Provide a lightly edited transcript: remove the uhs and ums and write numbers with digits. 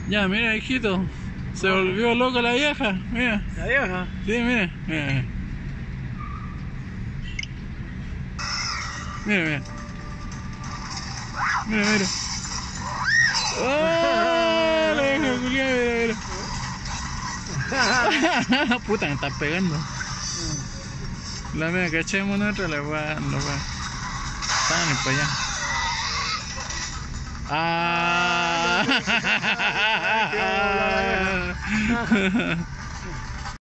Ya, mira, hijito. Se volvió loca la vieja. Mira. ¿La vieja? Sí, mira. Mira, mira. Mira, mira. Mira, mira. ¡Oh! La vieja culiada, mira. Puta, me estás pegando. La mía, cachemos otra, la va. Están para allá. Ah.